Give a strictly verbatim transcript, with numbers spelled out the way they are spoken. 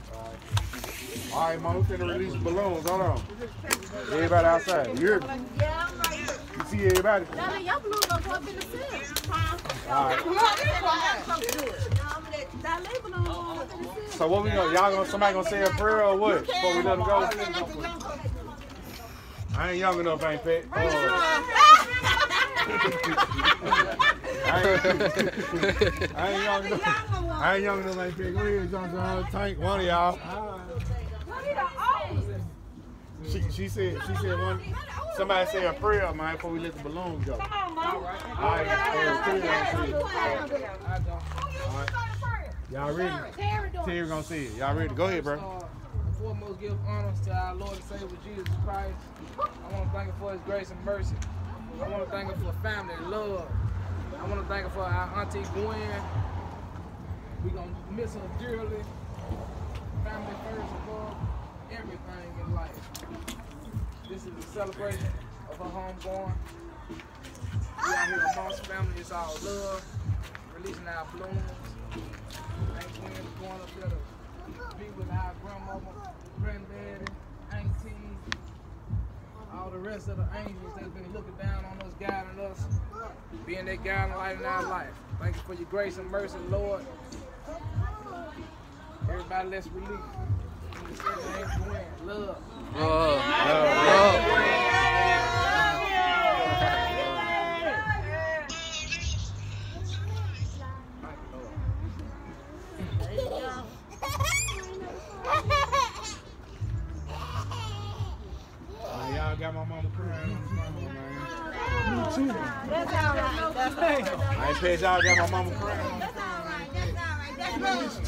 All right, Mom, we're finna release the balloons. Hold on. Everybody outside. You hear me? Yeah, I'm right. You see everybody? Now, y'all balloons gonna go up in the ceiling. All right. So what we gonna, y'all gonna, somebody gonna say a prayer or what? Before we let them go? I ain't young enough, ain't Pat? Oh. I, ain't, I ain't young enough. I ain't young enough, ain't Pat. Go ahead, John John. Tank, one of y'all. She, she said, she said one. Somebody say a prayer, man, before we let the balloons go. Come on, Mom. All right. All right. Y'all ready? Terry gonna see it. Y'all ready? Go ahead, bro. Foremost, give honors to our Lord and Savior Jesus Christ. I want to thank Him for His grace and mercy. I want to thank Him for family and love. I want to thank Him for our auntie Gwen. We're going to miss her dearly. Family first above everything in life. This is a celebration of her homegoing. We out here amongst family. It's all love. Releasing our balloons. Aunt Gwen is going up there to be with our grandmama, granddaddy, auntie, all the rest of the angels that's been looking down on us, guiding us, being their guiding light in our life. Thank you for your grace and mercy, Lord. Everybody, let's release. In the Aunt Gwen, love. Love. Love. Love. Y'all got my mama crying on the phone, man. Me too. That's all right. That's all right. I ain't paid y'all got my mama crying on the phone. That's all right. That's all right. That's love.